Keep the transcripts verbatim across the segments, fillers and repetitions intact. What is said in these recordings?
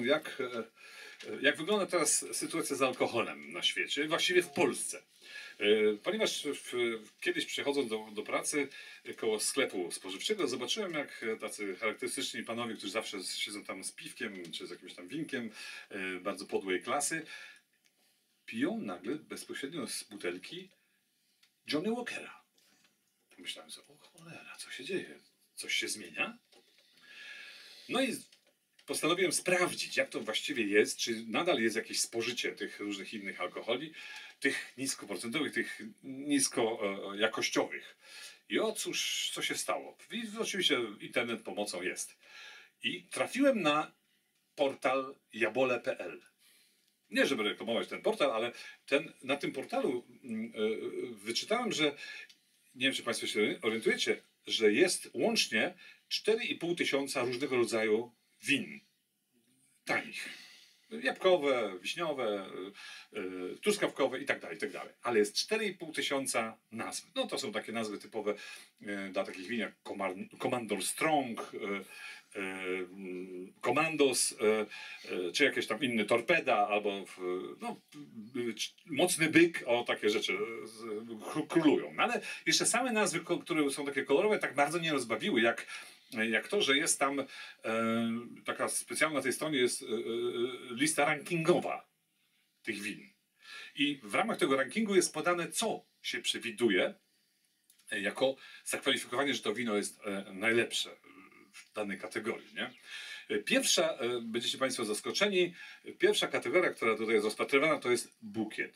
pokażę, jak, jak wygląda teraz sytuacja z alkoholem na świecie, właściwie w Polsce. Ponieważ w, kiedyś przechodząc do, do pracy koło sklepu spożywczego, zobaczyłem, jak tacy charakterystyczni panowie, którzy zawsze siedzą tam z piwkiem czy z jakimś tam winkiem bardzo podłej klasy, piją nagle bezpośrednio z butelki Johnny Walkera. Myślałem sobie, o cholera, co się dzieje? Coś się zmienia? No i postanowiłem sprawdzić, jak to właściwie jest, czy nadal jest jakieś spożycie tych różnych innych alkoholi, tych niskoprocentowych, tych niskojakościowych. I o cóż, co się stało? I oczywiście internet pomocą jest. I trafiłem na portal jabole kropka pe el. Nie, żeby reklamować ten portal, ale ten, na tym portalu yy, wyczytałem, że, nie wiem, czy Państwo się orientujecie, że jest łącznie cztery i pół tysiąca różnego rodzaju win tanich. Jabłkowe, wiśniowe, yy, truskawkowe i tak dalej, i tak dalej. Ale jest cztery i pół tysiąca nazw. No to są takie nazwy typowe yy, dla takich win jak Commander Strong, yy, Komandos, czy jakieś tam inny Torpeda, albo no, Mocny Byk, o takie rzeczy królują. Ale jeszcze same nazwy, które są takie kolorowe, tak bardzo nie rozbawiły, jak, jak to, że jest tam e, taka specjalna na tej stronie jest e, lista rankingowa tych win. I w ramach tego rankingu jest podane, co się przewiduje jako zakwalifikowanie, że to wino jest e, najlepsze w danej kategorii. Nie? Pierwsza, będziecie Państwo zaskoczeni, pierwsza kategoria, która tutaj jest rozpatrywana, to jest bukiet.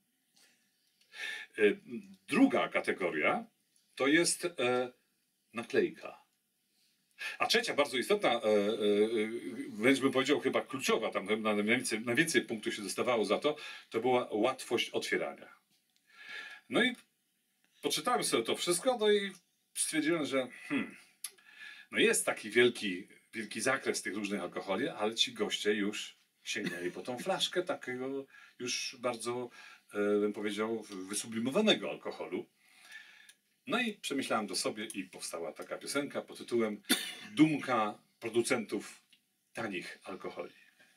Druga kategoria to jest naklejka. A trzecia, bardzo istotna, wręcz bym powiedział chyba kluczowa, tam najwięcej, najwięcej punktów się dostawało za to, to była łatwość otwierania. No i poczytałem sobie to wszystko, no i stwierdziłem, że hmm, no jest taki wielki, wielki zakres tych różnych alkoholi, ale ci goście już sięgnęli po tą flaszkę takiego już bardzo, e, bym powiedział, wysublimowanego alkoholu. No i przemyślałem to sobie i powstała taka piosenka pod tytułem Dumka producentów tanich alkoholi.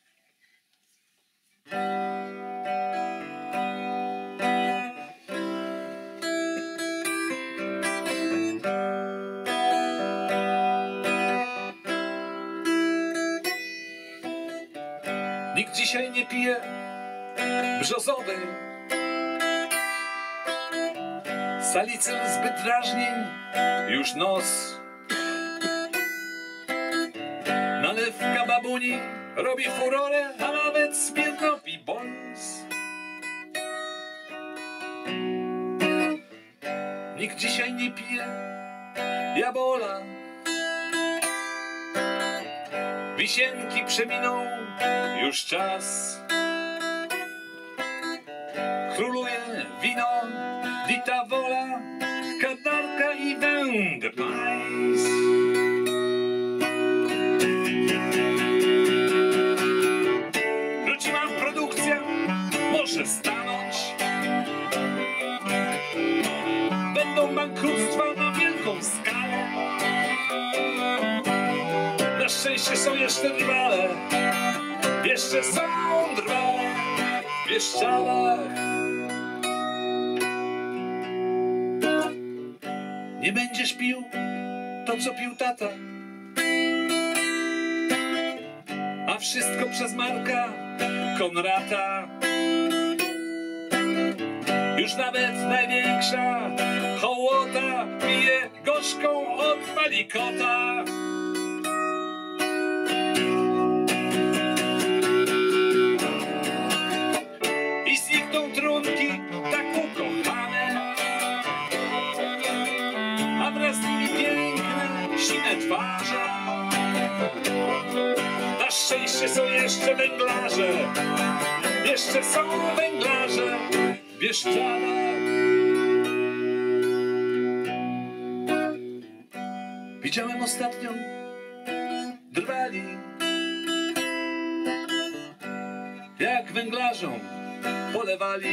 Nikt dzisiaj nie pije brzozowej, salicyn zbyt drażni już nos. Nalewka babuni robi furorę, a nawet Smirnoff i Bols. Nikt dzisiaj nie pije jabola, wisienki przeminął już czas. Króluje wino Dita Wola, Kadarka i Vin de Pais. Wróciła produkcja, może stanąć. Będą bankructwa na wielką skalę. Na szczęście są jeszcze drwale, jeszcze są drwale w Bieszczadach. Nie będziesz pił to, co pił tata, a wszystko przez Marka Konrata. Już nawet największa hołota pije gorzką od Malikota. I znikną trunki tak ukochane, a wraz z nimi piękne, sine twarze. Na szczęście są jeszcze węglarze, jeszcze są węglarze w Bieszczadach. Widziałem ostatnio drwali, jak węglarzom polewali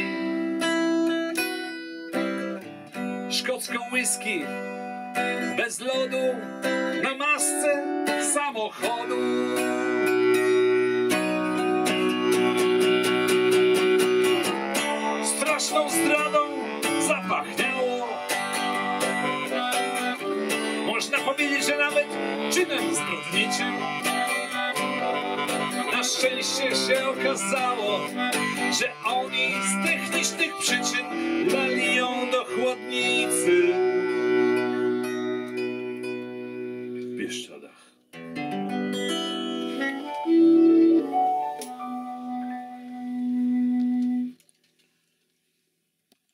szkocką whisky bez lodu na masce samochodu. czynem zbrodniczym. Na szczęście się okazało, że oni z technicznych przyczyn lali ją do chłodnicy. Bieszczada.